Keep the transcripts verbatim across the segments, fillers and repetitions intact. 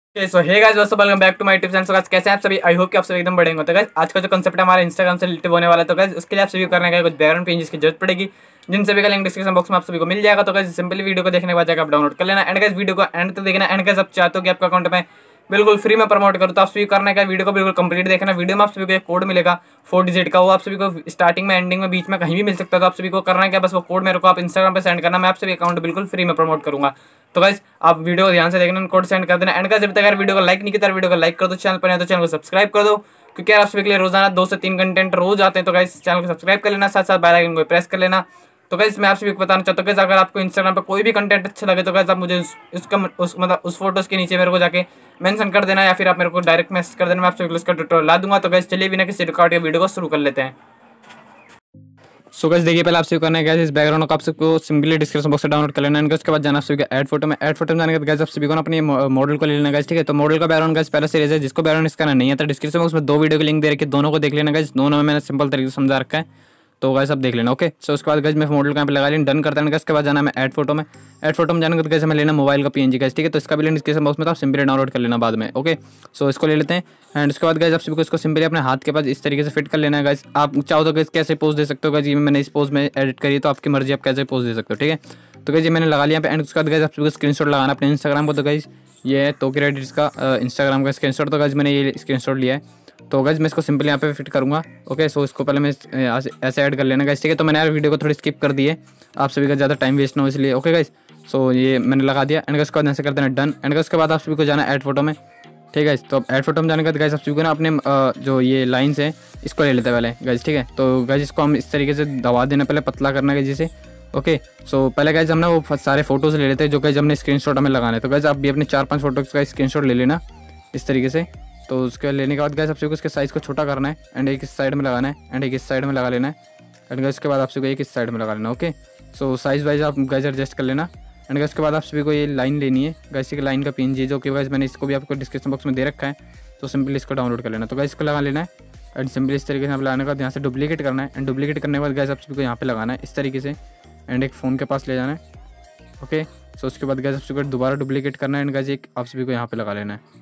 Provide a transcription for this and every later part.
सो hey guys दोस्तों welcome back to my tips and so guys कैसे हैं आप सभी। आई होप कि आप सभी एकदम बढ़िया होंगे। तो गाइस आज का जो कंसेप्ट है हमारे इंस्टाग्राम से रिलेटेड होने वाला है। तो गाइस उसके लिए आप सभी को करने का कुछ बैकग्राउंड पेजेस की जरूरत पड़ेगी, जिन सभी का लिंक डिस्क्रिप्शन बॉक्स में आप सभी को मिल जाएगा। तो गाइस सिंपली वीडियो को देखने के बाद जाकर आप डाउनलोड कर लेना एंड गाइस वीडियो को एंड तक देखना। एंड गाइस आप चाहते हो कि आपका अकाउंट में बिल्कुल फ्री में प्रमोट करो तो आप सभी करने का वीडियो को बिल्कुल कंप्लीट देखना। वीडियो में आप सभी को एक कोड मिलेगा फोर डिजिट का, वो आप सभी को स्टार्टिंग में एंडिंग में बीच में कहीं भी मिल सकता है। तो आप सभी को करना है क्या, बस वो कोड मेरे को आप इंस्टाग्राम पे सेंड करना, मैं आप सभी अकाउंट बिल्कुल फ्री में प्रमोट करूंगा। तो गाइस आप वीडियो को ध्यान से देखना, कोड सेंड कर देना। एंड गाइस जब तक अगर वीडियो को लाइक नहीं किया तो वीडियो को लाइक कर दो, चैनल पर है तो चैनल को सब्सक्राइब कर दो, क्योंकि यार आप सभी के लिए रोजाना दो से तीन कंटेंट रोज आते हैं। तो गाइस चैनल को सब्सक्राइब कर लेना, साथ साथ बेल आइकन को प्रेस कर लेना। तो गाइस मैं आप सभी को बताना चाहता हूँ कि अगर आपको इंस्टाग्राम पे कोई भी कंटेंट अच्छा लगे तो गाइस आप मुझे उस, उसका उस मतलब उस फोटोज के नीचे मेरे को जाके मेंशन कर देना, या फिर आप मेरे को डायरेक्ट मैसेज कर देना, मैं आप सभी को उसका ट्यूटोरियल ला दूंगा। तो गाइस चलिए बिना किसी रिकॉर्ड के वीडियो को शुरू कर लेते हैं। सो गाइस देखिए, पहले आप सभी करना है गाइस इस बैकग्राउंड को आप सबको सिंपली डिस्क्रिप्शन बॉक्स से डाउनलोड कर लेना है। उसके बाद जाना आप सभी ऐड फोटो में ऐड फोटो में जाने के बाद गाइस आप सभी को अपनी मॉडल को ले लेना गाइस, ठीक है। तो मॉडल का बैकग्राउंड गाइस पहले से है, जिसको बैकग्राउंड इसका नहीं है तो डिस्क्रिप्शन बॉक्स में दो वीडियो के लिंक दे रखे, दोनों को देख लेना गाइस। दोनों में मैंने सिंपल तरीके से समझा रखा है, तो गाइस आप देख लेना। ओके सो उसके बाद गाइस मैं मॉडल का पे लगा लेना, डन करता है। उसके बाद जाना मैं ऐड फोटो में ऐड फोटो में जाने के बाद गाइस हमें लेना मोबाइल का पीएनजी गाइस, ठीक है। तो इसका भी लिंक डिस्क्रिप्शन बॉक्स में तो आप सिंपली डाउनलोड कर लेना बाद में। ओके सो इसको ले लेते हैं एंड उसके बाद गाइस आप सभी को इसको सिंपली अपने हाथ के पास इस तरीके से फिट कर लेना है गाइस। आप चाहो तो गाइस कैसे पोज दे सकते हो गाइस, ये मैंने इस पोज में एडिट करी तो आपकी मर्जी, आप कैसे पोज दे सकते हो, ठीक है। तो गाइस ये मैंने लगा लिया पे एंड उसके बाद गाइस आप सभी को स्क्रीनशॉट लगाना अपने इंस्टाग्राम को। तो गाइस ये है तौकीर एडिट्स का इंस्टाग्राम का स्क्रीनशॉट। तो गाइस मैंने ये स्क्रीनशॉट लिया है, तो गाइस मैं इसको सिंपली यहाँ पे फिट करूँगा। ओके सो इसको पहले मैं ऐसे ऐड कर लेना गाइस, ठीक है। तो मैंने यार वीडियो को थोड़ी स्किप कर दी है, आप सभी का ज़्यादा टाइम वेस्ट ना हो इसलिए। ओके गाइस सो ये मैंने लगा दिया एंड उसके बाद ऐसे कर देना डन। एंड उसके बाद आप सभी को जाना ऐड फोटो में, ठीक है। तो ऐड फोटो में जाने के बाद गाइस आप सभी को ना अपने जो ये लाइन्स है इसको ले लेते हैं पहले गाइस, ठीक है। तो गाइस इसको हम इस तरीके से दबा देना, पहले पतला करना है जिसे। ओके सो पहले गाइस हम ना वो सारे फोटोज़ ले लेते हैं जो गाइस हमने स्क्रीनशॉट हमें लगाना है। तो गाइस आप भी अपने चार पाँच फोटोज़ का स्क्रीनशॉट ले लेना इस तरीके से। तो उसके लेने के बाद गाइस आप सभी को इसके साइज़ को छोटा करना है एंड एक इस साइड में लगाना है एंड एक इस साइड में लगा लेना है एंड गाइस उसके बाद आप सभी को एक इस साइड में लगा लेना। ओके सो साइज़ वाइज आप गाइस एडजस्ट कर लेना एंड गाइस उसके बाद आप सभी को ये लाइन लेनी है गाइस की लाइन का पीएनजी जो कि गाइस मैंने इसको भी आपको डिस्क्रिप्शन बॉक्स में दे रखा है, तो सिंपली इसको डाउनलोड कर लेना। तो गाइस इसको लगा लेना है एंड सिंपली इस तरीके से आप लगाने के बाद यहाँ से डुप्लीकेट करना है एंड डुप्लीकेट करने के बाद गाइस आप सभी को यहाँ पे लगाना है इस तरीके से एंड एक फ़ोन के पास ले जाना है। ओके सो उसके बाद गाइस आप सभी को दोबारा डुप्लीकेट करना है एंड गाइस एक आप सभी को यहाँ पे लगा लेना है।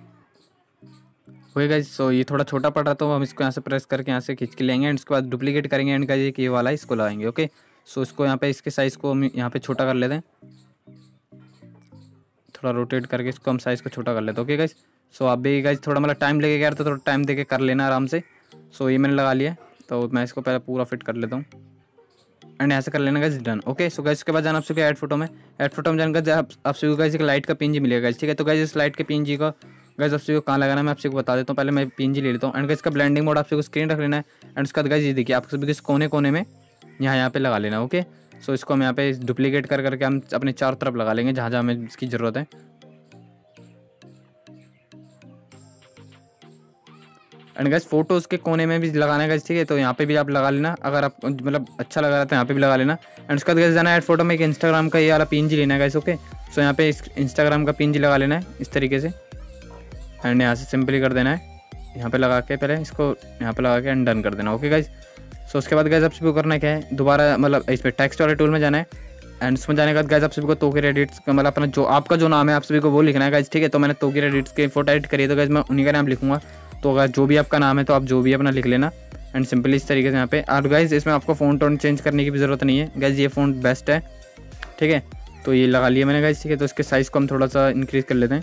ओके गाइस सो ये थोड़ा छोटा पड़ रहा तो हम इसको यहाँ से प्रेस करके यहाँ से खींच के लेंगे एंड उसके बाद डुप्लीकेट करेंगे एंड गाइस एक ये वाला इसको लगाएंगे। ओके सो इसको यहाँ पे इसके साइज़ को हम यहाँ पे छोटा कर लेते हैं, थोड़ा रोटेट करके इसको हम साइज़ को छोटा कर लेते हैं। ओके गाइस सो आप भी गाइस थोड़ा मतलब टाइम लगेगा यार, तो थोड़ा टाइम दे के कर लेना आराम से। सो ये मैंने लगा लिया, तो मैं इसको पहले पूरा फिट कर लेता हूँ एंड ऐसे कर लेना guys done. Okay so guys उसके बाद जाना आप सभी ऐड फोटो में ऐड फोटो में जाने आप आप सभी को गाइस एक लाइट का पीएनजी मिलेगा गाइस, ठीक है। तो गाइस इस लाइट के पीएनजी का गाइस आप सभी को कहाँ लगाना है मैं आप सभी को बता देता हूँ। पहले मैं पीएनजी ले लेता हूँ एंड गाइस का ब्लेंडिंग मोड आप सभी को स्क्रीन रख लेना है एंड उसके बाद गाइस ये देखिए आप सभी को इस कोने कोने में यहाँ यहाँ पे लगा लेना। ओके सो इसको हम यहाँ पे डुप्लीकेट कर करके हम अपने चारों तरफ लगा लेंगे जहाँ जहाँ हमें इसकी ज़रूरत है। एंड गाइस फोटोज़ के कोने में भी लगाना है गाइस, ठीक है। तो यहाँ पे भी आप लगा लेना, अगर आप मतलब अच्छा लगा रहा है तो यहाँ पे भी लगा लेना एंड उसके बाद गाइस जाना ऐड फोटो में एक इंस्टाग्राम का ये वाला पीएनजी लेना है गाइस। ओके सो यहाँ पे इस इंस्टाग्राम का पीएनजी लगा लेना है इस तरीके से एंड यहाँ से सिंपली कर देना है, यहाँ पे लगा के पहले इसको यहाँ पे लगा के एंड डन कर देना। ओके गाइस सो उसके बाद गाइस आप सभी को करना क्या है, दोबारा मतलब इस पर टेक्स्ट वाले टूल में जाना है एंड उसमें जाने के बाद गाइस आप सभी को तौकीर एडिट्स का मतलब अपना जो आपका जो नाम है आप सभी को वो लिखना है गाइस, ठीक है। तो मैंने तौकीर एडिट्स के फोटो एडिट करी है तो गाइस मैं उन्हीं का नाम लिखूँगा। तो अगर जो भी आपका नाम है तो आप जो भी अपना लिख लेना एंड सिंपली इस तरीके से यहाँ पे। और गाइस इसमें आपको फ़ॉन्ट टोन चेंज करने की भी ज़रूरत नहीं है गाइस, ये फ़ॉन्ट बेस्ट है, ठीक है। तो ये लगा लिया मैंने गाइस, ठीक है। तो इसके साइज़ को हम थोड़ा सा इंक्रीज़ कर लेते हैं,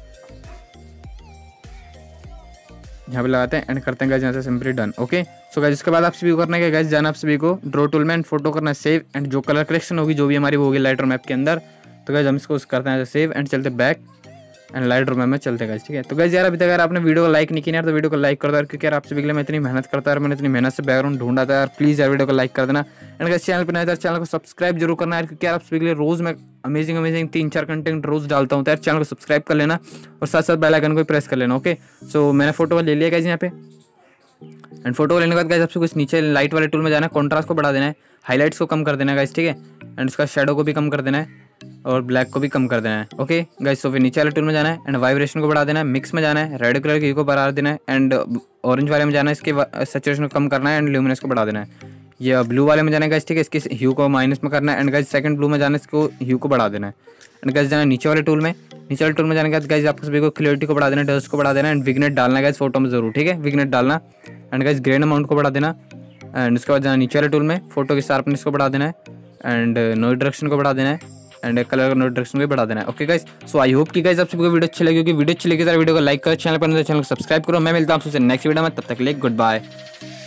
यहाँ पे लगाते हैं एंड करते हैं गाइस यहाँ से simply done. Okay so guys उसके बाद आप सभी को करना है गाइस, जाना आप सभी को ड्रॉ टूल में एंड फोटो करना है सेव एंड जो कलर करेक्शन होगी जो भी हमारी वो होगी लाइटरूम ऐप के अंदर। तो गाइस हम इसको करते हैं सेव एंड चलते बैक एंड लाइटरूम में चलते हैं गाइस, ठीक है। तो गाइस यार अभी तक अगर आपने वीडियो को लाइक नहीं किया यार तो वीडियो को लाइक कर दो यार, क्योंकि यार आप सभी के लिए मैं इतनी मेहनत करता है, मैंने इतनी मेहनत से बैकग्राउंड ढूंढा था यार। प्लीज़ यार वीडियो को लाइक कर देना एंड गाइस चैनल पर नए चैनल को सब्सक्राइब जरूर करना यार, क्योंकि यार आप सभी के लिए रोज़ मैं अमेजिंग अमेजिंग तीन चार कंटेंट रोज़ डालता हूँ। तो यार चैनल को सब्सक्राइब कर लेना और साथ साथ बेल आइकन को प्रेस कर लेना। ओके सो मैंने फोटो ले लिया गाइस यहाँ पे एंड फोटो लेने के बाद गाइस आपसे कुछ नीचे लाइट वाले टूल में जाना है, कॉन्ट्रास्ट को बढ़ा देना है, हाईलाइट्स को कम कर देना है गाइस, ठीक है। एंड उसका शेडो को भी कम कर देना है और ब्लैक को भी कम कर देना है। ओके गाइस तो फिर नीचे वाले टूल में जाना है एंड वाइब्रेशन को बढ़ा देना है, मिक्स में जाना है, रेड कलर की को बढ़ा देना है एंड ऑरेंज वाले में जाना है, इसके सैचुरेशन को कम करना है एंड ल्यूमिनस को बढ़ा देना है। ये ब्लू वाले में जाना है गाइस, ठीक है। इसके ह्यू को माइनस में करना है एंड गाइस सेकंड ब्लू में जाना है, इसको ह्यू को बढ़ा देना है एंड गाइस जाना नीचे वाले टूल में, नीचे वाले टूल में जाने के बाद गाइस आपको सभी को क्लियरिटी को बढ़ा देना, डस्ट को बढ़ा देना एंड विग्नेट डालना गाइस फोटो में जरूर, ठीक है, विग्नेट डालना एंड गाइस ग्रेन अमाउंट को बढ़ा देना एंड उसके बाद जाना नीचे वाले टूल में, फोटो की शार्पनेस को बढ़ा देना है एंड नोइज डायरेक्शन को बढ़ा देना है एंड कलर नोइज डायरेक्शन को बढ़ा देना है। Okay guys, so I hope कि गाइस आप सभी को वीडियो अच्छी लगी होगी। वीडियो अच्छी लगी तो वीडियो को लाइक करो, चैनल पर चैनल को सब्सक्राइब करो। मैं मिलता हूं आपसे नेक्स्ट वीडियो में, तब तक के लिए गुड बाय।